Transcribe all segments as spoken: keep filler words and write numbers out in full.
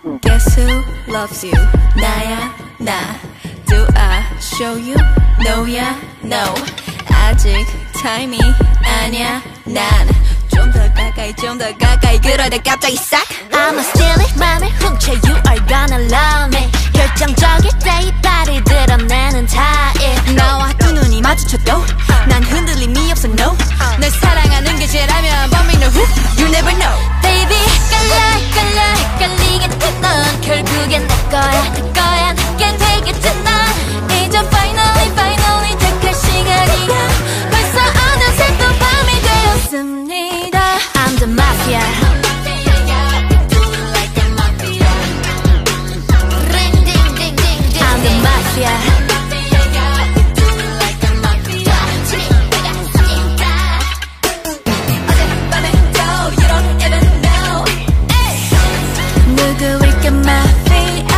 Guess who loves you? 나야 나. Do I show you? No야 no. 아직 타임이 아니야 난. 좀 더 가까이 좀 더 가까이 그러다 갑자기 싹. I'ma steal it 맘을 훔쳐 You are gonna love me. 결정적일 때 이 발을 드러내는 타입. 나와 두 눈이 마주쳐도 난 흔들림이 없어 no. 널 사랑하는 게 죄라면 But me know who You never know. Baby 헷갈려 헷갈려 헷갈리겠지 넌 결국엔 내 거야 내 거야 내게 되겠지 넌 이제 finally finally 택할 시간이야. 벌써 어느새 또 밤이 되었습니다. I'm the mafia. I'm the mafia. 누구일까 마피아.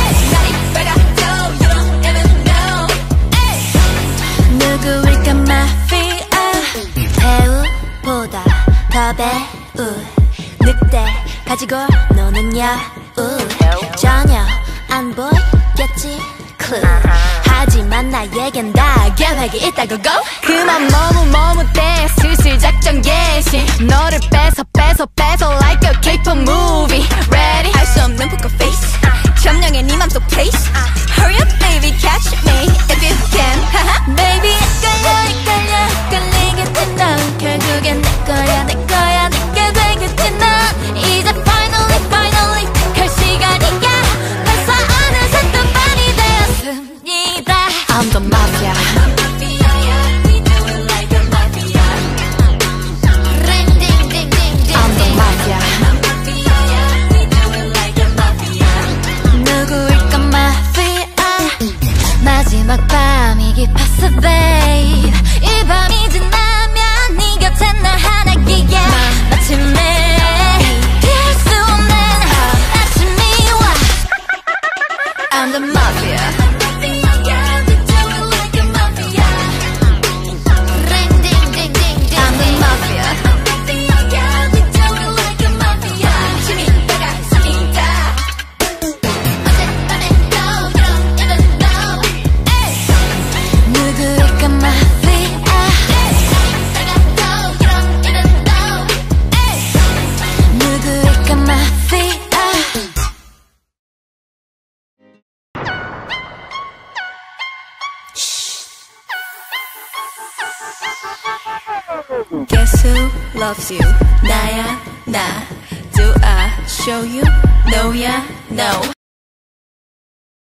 누구일까 마피아. 배우보다 더 배우. 늑대 가지고 노는 여우. 전혀 안 보이겠지 clue. 하지만 나에겐 다 계획이 있다고 go. 그만 머뭇머뭇대 슬슬 작전 개시. 너를 뺏어 뺏어 뺏어 like a K-pop movie. Ready? 할 수 없는 poker face. 점령해 네 맘속 place. Hurry up baby catch me if you can. Baby 헷갈려 헷갈려 헷갈리겠지 넌 결국엔 내 거야 내 거야 내게 되겠지 넌 이제 finally finally 택할 시간이야. 벌써 어느새 또 밤이 되었습니다. I'm the mafia. I'm the mafia. 누구일까 마피아. 마지막 밤이 깊었어 babe. 이 밤이 지나면 네 곁에 날 하나기에 마침내 피할 수 없는 아침이 와. I'm the mafia. Guess who loves you? 나야 나. Do I show you? No야 no.